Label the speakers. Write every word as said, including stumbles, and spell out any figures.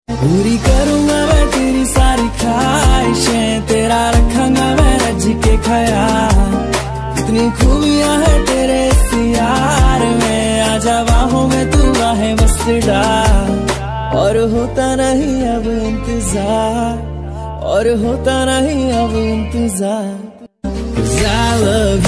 Speaker 1: पूरी करूंगा मैं तेरी सारी ख्वाहिशें, तेरा रखूंगा मैं रज के ख्याल। कितनी खूबियां है तेरे इस यार में, आजा बाहों में तू आहे बस डाल। और होता नहीं अब इंतजार, और होता नहीं अब इंतजार। 'Cause I love